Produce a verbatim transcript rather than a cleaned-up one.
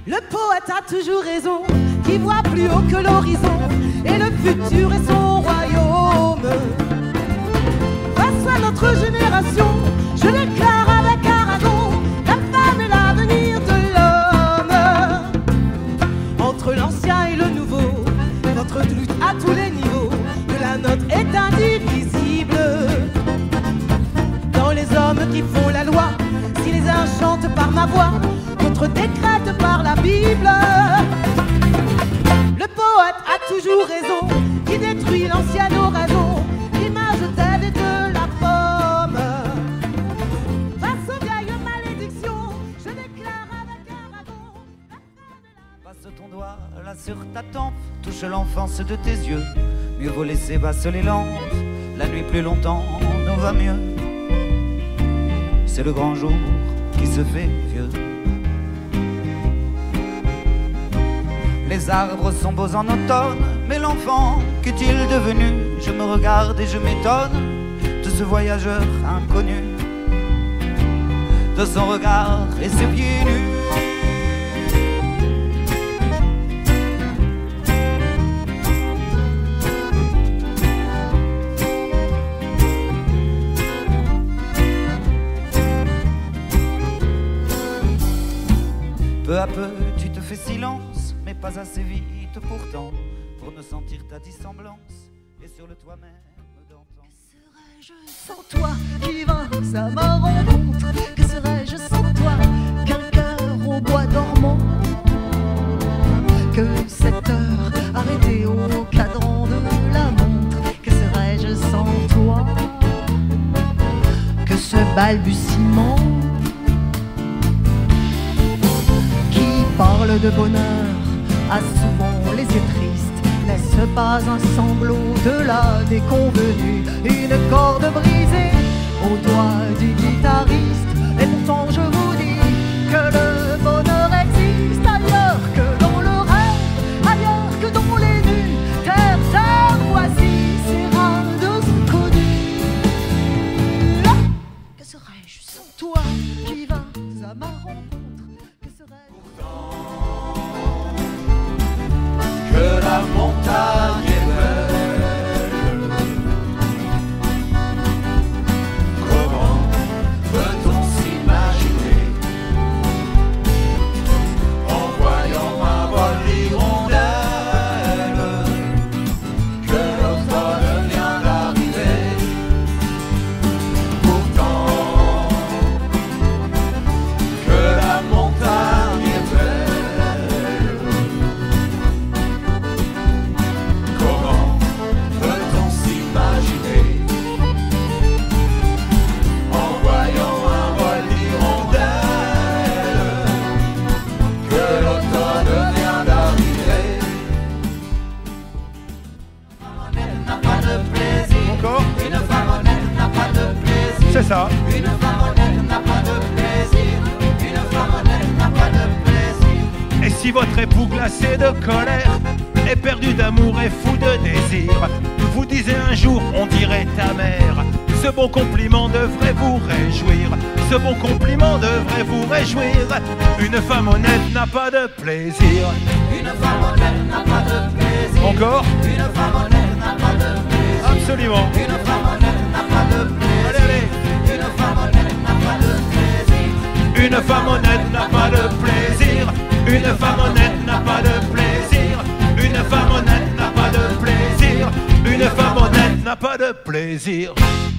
Le poète a toujours raison, qui voit plus haut que l'horizon, et le futur est son royaume. Face à notre génération, je déclare avec Aragon, la femme est l'avenir de l'homme. Entre l'ancien et le nouveau, notre lutte à tous les niveaux, que la note est indivisible. Dans les hommes qui font la loi, si les uns chantent par ma voix, d'autres décrètent par la Bible. Le poète a toujours raison, qui détruit l'ancienne oraison, l'image d'Ève et de la pomme. Face aux vieilles malédictions, je déclare avec Aragon, la femme est la... Passe ton doigt là sur ta tempe, touche l'enfance de tes yeux. Mieux vaut laisser basses les lampes, la nuit plus longtemps nous va mieux. C'est le grand jour qui se fait vieux. Les arbres sont beaux en automne, mais l'enfant, qu'est-il devenu? Je me regarde et je m'étonne de ce voyageur inconnu, de son regard et ses pieds nus. Peu à peu, tu te fais silence, mais pas assez vite pourtant, pour ne sentir ta dissemblance, et sur le toit même d'antan. Que serais-je sans toi qui vins à ma rencontre? Que serais-je sans toi qu'un cœur au bois dormant? Que cette heure arrêtée au cadran de la montre? Que serais-je sans toi? Que ce balbutiement parle de bonheur, a souvent les yeux tristes, laisse pas un sanglot de la déconvenue, une corde brisée au doigt du guitariste. Et pourtant je vous dis que le bonheur existe ailleurs que dans le rêve, ailleurs que dans les nues. Terre, terre, voici ces radeaux inconnus. Que serais-je sans toi qui vas à ma rencontre? Que la montagne est belle, comment peut-on s'imaginer en voyant un vol d'hirondelles que l'automne vient d'arriver? Pourtant, que la montagne est belle, c'est ça. Une femme honnête n'a pas de plaisir. Une femme honnête n'a pas de plaisir. Et si votre époux glacé de colère, éperdu d'amour et fou de désir, vous disait un jour, on dirait ta mère, ce bon compliment devrait vous réjouir. Ce bon compliment devrait vous réjouir. Une femme honnête n'a pas de plaisir. Une femme honnête n'a pas de plaisir. Encore? Une femme honnête n'a pas de plaisir. Absolument. Une femme honnête n'a pas de plaisir. Allez, allez. Une femme honnête n'a pas de plaisir. Une femme honnête n'a pas de plaisir. Une femme honnête n'a pas de plaisir. Une femme honnête n'a pas de plaisir. Une femme honnête n'a pas de plaisir.